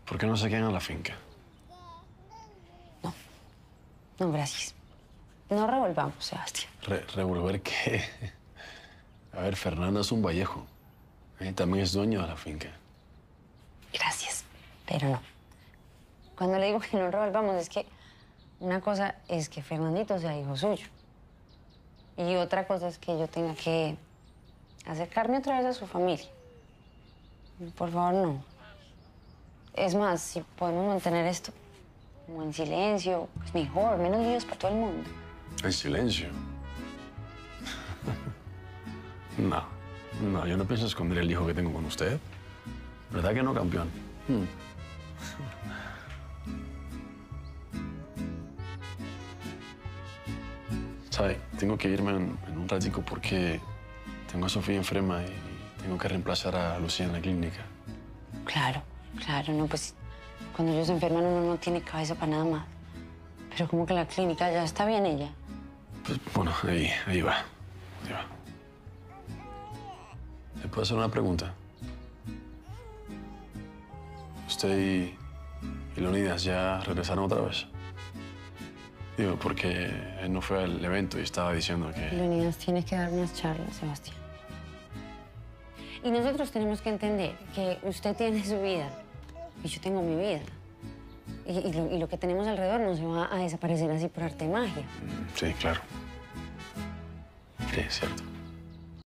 ¿Por qué no se quedan a la finca? No, no, gracias. No revolvamos, Sebastián. ¿Revolver qué? A ver, Fernando es un Vallejo. También es dueño de la finca. Gracias, pero no. Cuando le digo que no revolvamos es que una cosa es que Fernandito sea hijo suyo. Y otra cosa es que yo tenga que acercarme otra vez a su familia. Por favor, no. Es más, si podemos mantener esto como en silencio, pues mejor, menos líos para todo el mundo. ¿En silencio? No, yo no pienso esconder el hijo que tengo con usted. ¿Verdad que no, campeón? ¿Sabe? Tengo que irme en un ratico porque tengo a Sofía enferma y tengo que reemplazar a Lucía en la clínica. Claro, no, pues cuando ellos se enferman uno no tiene cabeza para nada más. Pero como que la clínica ya está bien ella. Pues bueno, ahí va. ¿Le puedo hacer una pregunta? ¿Usted y Leonidas ya regresaron otra vez? Digo, porque él no fue al evento y estaba diciendo que... Leonidas tiene que dar unas charlas, Sebastián. Y nosotros tenemos que entender que usted tiene su vida y yo tengo mi vida. Y lo que tenemos alrededor no se va a desaparecer así por arte de magia. Sí, claro. Sí, es cierto.